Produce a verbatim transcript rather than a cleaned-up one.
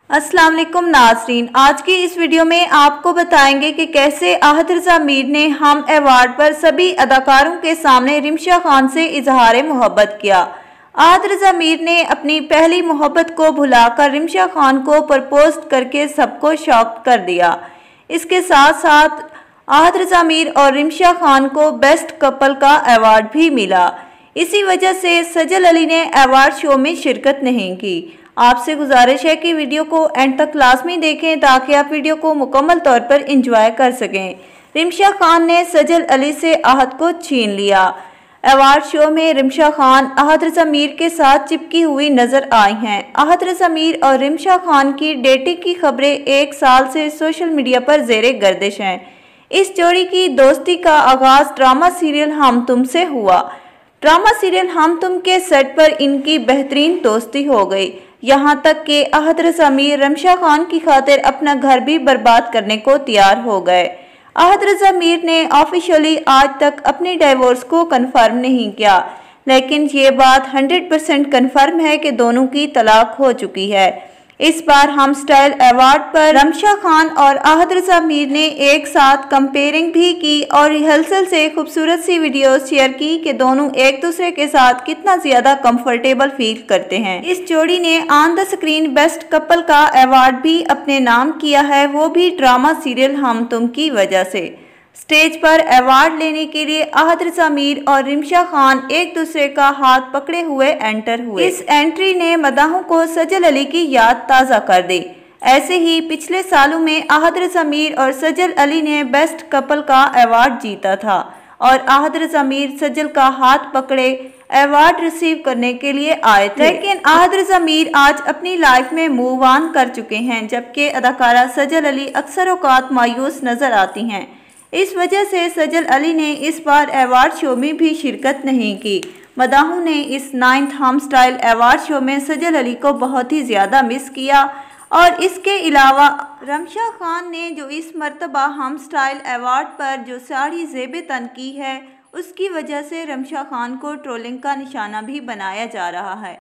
अस्सलाम वालेकुम नाज़रीन, आज की इस वीडियो में आपको बताएंगे कि कैसे आहद रज़ा मीर ने हम अवार्ड पर सभी अदाकारों के सामने रिमशा खान से इजहार मोहब्बत किया। आहद रज़ा मीर ने अपनी पहली मोहब्बत को भुलाकर रिमशा खान को प्रपोज करके सबको शॉक कर दिया। इसके साथ साथ आहद रज़ा मीर और रिमशा खान को बेस्ट कपल का अवार्ड भी मिला। इसी वजह से सजल अली ने अवार्ड शो में शिरकत नहीं की। आपसे गुजारिश है कि वीडियो को एंड तक लाजमी देखें ताकि आप वीडियो को मुकम्मल तौर पर एंजॉय कर सकें। रिमशा खान ने सजल अली से आहद को छीन लिया। अवार्ड शो में रिमशा खान आहद रज़ा मीर के साथ चिपकी हुई नजर आई हैं। आहद रज़ा मीर और रिमशा खान की डेटिंग की खबरें एक साल से सोशल मीडिया पर ज़ेरे गर्दिश हैं। इस जोड़ी की दोस्ती का आगाज ड्रामा सीरियल हम तुम से हुआ। ड्रामा सीरियल हम तुम के सेट पर इनकी बेहतरीन दोस्ती हो गई, यहाँ तक कि आहद रज़ा मीर रिमशा खान की खातिर अपना घर भी बर्बाद करने को तैयार हो गए। आहद रज़ा मीर ने ऑफिशियली आज तक अपनी डिवोर्स को कंफर्म नहीं किया, लेकिन ये बात हंड्रेड परसेंट कंफर्म है कि दोनों की तलाक हो चुकी है। इस बार हम स्टाइल अवार्ड पर रिमशा खान और आहद रज़ा मीर ने एक साथ कंपेयरिंग भी की और रिहर्सल से खूबसूरत सी वीडियो शेयर की कि दोनों एक दूसरे के साथ कितना ज्यादा कंफर्टेबल फील करते हैं। इस जोड़ी ने on the screen best couple का अवार्ड भी अपने नाम किया है, वो भी ड्रामा सीरियल हम तुम की वजह से। स्टेज पर अवार्ड लेने के लिए आहद रज़ा मीर और रिमशा खान एक दूसरे का हाथ पकड़े हुए एंटर हुए। इस एंट्री ने मदाहों को सजल अली की याद ताज़ा कर दी। ऐसे ही पिछले सालों में आहद रज़ा मीर और सजल अली ने बेस्ट कपल का अवार्ड जीता था और आहद रज़ा मीर सजल का हाथ पकड़े अवार्ड रिसीव करने के लिए आए थे, लेकिन आहद रज़ा मीर आज अपनी लाइफ में मूव ऑन कर चुके हैं, जबकि अदाकारा सजल अली अक्सर औकात मायूस नजर आती हैं। इस वजह से सजल अली ने इस बार अवार्ड शो में भी शिरकत नहीं की। मदाहों ने इस नाइन्थ हम स्टाइल अवार्ड शो में सजल अली को बहुत ही ज़्यादा मिस किया और इसके अलावा रिमशा खान ने जो इस मर्तबा हम स्टाइल अवार्ड पर जो साड़ी ज़ेब तन की है, उसकी वजह से रिमशा खान को ट्रोलिंग का निशाना भी बनाया जा रहा है।